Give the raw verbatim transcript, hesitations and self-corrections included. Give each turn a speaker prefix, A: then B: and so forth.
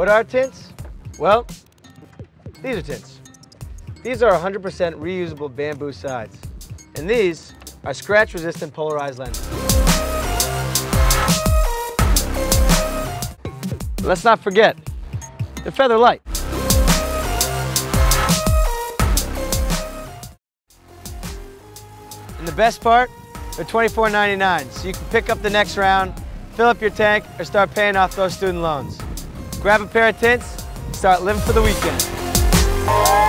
A: What are tints? Well, these are tints. These are one hundred percent reusable bamboo sides. And these are scratch-resistant polarized lenses. Let's not forget, they're feather light. And the best part, they're twenty-four ninety-nine, so you can pick up the next round, fill up your tank, or start paying off those student loans. Grab a pair of tints, start living for the weekend.